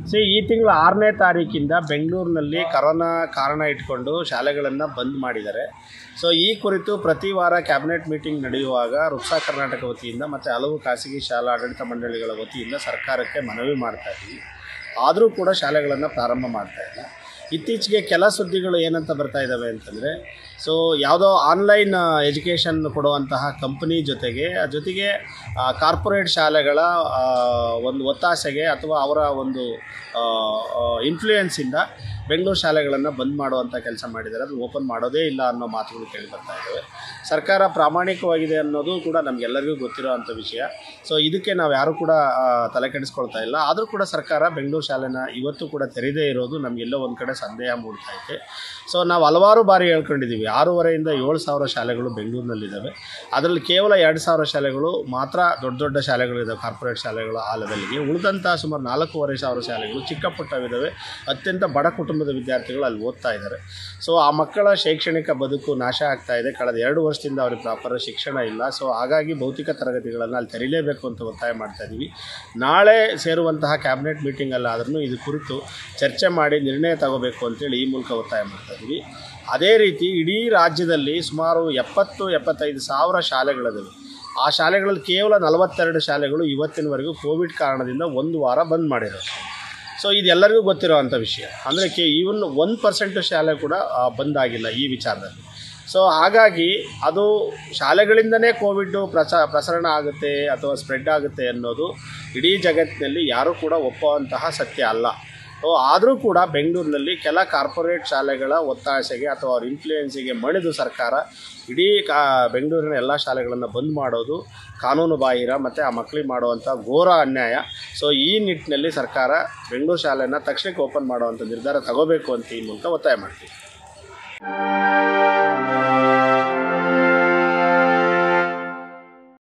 ಈ ತಿಂಗಳ 6ನೇ ತಾರೀಕಿಂದ ಬೆಂಗಳೂರಿನಲ್ಲಿ ಕರೋನಾ ಕಾರಣ ಇಟ್ಕೊಂಡು ಶಾಲೆಗಳನ್ನು ಬಂದ್ ಮಾಡಿದ್ದಾರೆ. ಈ ಕುರಿತು ಪ್ರತಿ ವಾರ ಕ್ಯಾಬಿನೆಟ್ ಮೀಟಿಂಗ್ ನಡೆಯುವಾಗ ರುಕ್ಸಾ ಕರ್ನಾಟಕ ವತಿಯಿಂದ ಮತ್ತು ಹಲವು ಖಾಸಗಿ ಶಾಲಾ ಆಡಳಿತ ಮಂಡಳಿಗಳ ವತಿಯಿಂದ ಸರ್ಕಾರಕ್ಕೆ ಮನವಿ ಮಾಡ್ತಾ ಇದ್ದೀವಿ. ಆದರೂ ಕೂಡ ಶಾಲೆಗಳನ್ನು ಪ್ರಾರಂಭ ಮಾಡ್ತಾ ಇಲ್ಲ. ಇತ್ತೀಚೆಗೆ ಕೆಲ ಸುದ್ದಿಗಳು ಏನಂತ ಬರ್ತಾ ಇದ್ದಾವೆ ಅಂತಂದರೆ, ಯಾವುದೋ ಆನ್ಲೈನ್ ಎಜುಕೇಷನ್ ಕೊಡುವಂತಹ ಕಂಪನಿ ಜೊತೆಗೆ ಕಾರ್ಪೊರೇಟ್ ಶಾಲೆಗಳ ಒಂದು ಒತ್ತಾಸೆಗೆ ಅಥವಾ ಅವರ ಒಂದು ಇನ್ಫ್ಲೂಯೆನ್ಸಿಂದ ಬೆಂಗಳೂರು ಶಾಲೆಗಳನ್ನು ಬಂದ್ ಮಾಡುವಂಥ ಕೆಲಸ ಮಾಡಿದ್ದಾರೆ. ಅದು ಓಪನ್ ಮಾಡೋದೇ ಇಲ್ಲ ಅನ್ನೋ ಮಾತುಗಳು ಕೇಳಿ ಬರ್ತಾ ಇದ್ದಾವೆ. ಸರ್ಕಾರ ಪ್ರಾಮಾಣಿಕವಾಗಿದೆ ಅನ್ನೋದು ಕೂಡ ನಮಗೆಲ್ಲರಿಗೂ ಗೊತ್ತಿರೋ ಅಂಥ ವಿಷಯ. ಇದಕ್ಕೆ ನಾವು ಯಾರೂ ಕೂಡ ತಲೆ ಕೆಡಿಸ್ಕೊಳ್ತಾ ಇಲ್ಲ. ಆದರೂ ಕೂಡ ಸರ್ಕಾರ ಬೆಂಗಳೂರು ಶಾಲೆನ ಇವತ್ತು ಕೂಡ ತೆರೆದೇ ಇರೋದು ನಮಗೆಲ್ಲೋ ಒಂದು ಕಡೆ ಸಂದೇಹ ಮೂಡ್ತಾ ಐತೆ. ನಾವು ಹಲವಾರು ಬಾರಿ ಹೇಳ್ಕೊಂಡಿದ್ದೀವಿ, 6,500ರಿಂದ 7,000 ಶಾಲೆಗಳು ಬೆಂಗಳೂರಿನಲ್ಲಿದ್ದಾವೆ. ಅದರಲ್ಲಿ ಕೇವಲ 2,000 ಶಾಲೆಗಳು ಮಾತ್ರ ದೊಡ್ಡ ಶಾಲೆಗಳಿದ್ದಾವೆ, ಕಾರ್ಪೊರೇಟ್ ಶಾಲೆಗಳು ಆ ಲೆವೆಲ್ಗೆ. ಉಳಿದಂಥ ಸುಮಾರು 4,500 ಶಾಲೆಗಳು ಚಿಕ್ಕ ಪುಟ್ಟವಿದ್ದಾವೆ. ಅತ್ಯಂತ ಬಡ ಕುಟುಂಬದ ವಿದ್ಯಾರ್ಥಿಗಳು ಅಲ್ಲಿ ಓದ್ತಾ ಇದ್ದಾರೆ. ಆ ಮಕ್ಕಳ ಶೈಕ್ಷಣಿಕ ಬದುಕು ನಾಶ ಆಗ್ತಾ ಇದೆ. ಕಳೆದ 2 ವರ್ಷದಿಂದ ಅವ್ರಿಗೆ ಪ್ರಾಪರ್ ಶಿಕ್ಷಣ ಇಲ್ಲ. ಹಾಗಾಗಿ ಭೌತಿಕ ತರಗತಿಗಳನ್ನು ಅಲ್ಲಿ ತೆರೀಲೇಬೇಕು ಅಂತ ಒತ್ತಾಯ ಮಾಡ್ತಾ ಇದ್ದೀವಿ. ನಾಳೆ ಸೇರುವಂತಹ ಕ್ಯಾಬಿನೆಟ್ ಮೀಟಿಂಗಲ್ಲಾದ್ರೂ ಇದು ಕುರಿತು ಚರ್ಚೆ ಮಾಡಿ ನಿರ್ಣಯ ತಗೋಬೇಕು ಅಂತೇಳಿ ಈ ಮೂಲಕ ಒತ್ತಾಯ ಮಾಡ್ತಾ ಇದ್ದೀವಿ. ಅದೇ ರೀತಿ ಇಡೀ ರಾಜ್ಯದಲ್ಲಿ ಸುಮಾರು 70-75 ಸಾವಿರ ಶಾಲೆಗಳಿವೆ. ಆ ಶಾಲೆಗಳಲ್ಲಿ ಕೇವಲ 42 ಶಾಲೆಗಳು ಇವತ್ತಿನವರೆಗೂ ಕೋವಿಡ್ ಕಾರಣದಿಂದ 1 ವಾರ ಬಂದ್ ಮಾಡಿರೋದು. ಇದೆಲ್ಲರಿಗೂ ಗೊತ್ತಿರೋ ಅಂಥ ವಿಷಯ. ಅಂದರೆ ಈವನ್ 1% ಶಾಲೆ ಕೂಡ ಬಂದಾಗಿಲ್ಲ ಈ ವಿಚಾರದಲ್ಲಿ. ಹಾಗಾಗಿ ಅದು ಶಾಲೆಗಳಿಂದನೇ ಕೋವಿಡ್ ಪ್ರಸರಣ ಆಗುತ್ತೆ ಅಥವಾ ಸ್ಪ್ರೆಡ್ ಆಗುತ್ತೆ ಅನ್ನೋದು ಇಡೀ ಜಗತ್ತಿನಲ್ಲಿ ಯಾರೂ ಕೂಡ ಒಪ್ಪುವಂತಹ ಸತ್ಯ ಅಲ್ಲ. ಆದರೂ ಕೂಡ ಬೆಂಗಳೂರಿನಲ್ಲಿ ಕೆಲ ಕಾರ್ಪೊರೇಟ್ ಶಾಲೆಗಳ ಒತ್ತಾಸೆಗೆ ಅಥವಾ ಅವ್ರ ಇನ್ಫ್ಲೂಯೆನ್ಸಿಗೆ ಮಣಿದು ಸರ್ಕಾರ ಇಡೀ ಬೆಂಗಳೂರಿನ ಎಲ್ಲ ಶಾಲೆಗಳನ್ನು ಬಂದ್ ಮಾಡೋದು ಕಾನೂನು ಬಾಹಿರ ಮತ್ತು ಆ ಮಕ್ಕಳಿಗೆ ಮಾಡುವಂಥ ಘೋರ ಅನ್ಯಾಯ. ಈ ನಿಟ್ಟಿನಲ್ಲಿ ಸರ್ಕಾರ ಬೆಂಗಳೂರು ಶಾಲೆಯನ್ನು ತಕ್ಷಣಕ್ಕೆ ಓಪನ್ ಮಾಡುವಂಥ ನಿರ್ಧಾರ ತಗೋಬೇಕು ಅಂತ ಈ ಮೂಲಕ ಒತ್ತಾಯ ಮಾಡ್ತೀವಿ.